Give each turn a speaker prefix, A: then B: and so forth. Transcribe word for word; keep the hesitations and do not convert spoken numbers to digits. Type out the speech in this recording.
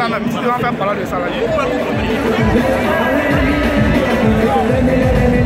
A: là même, si on va faire parler de ça là.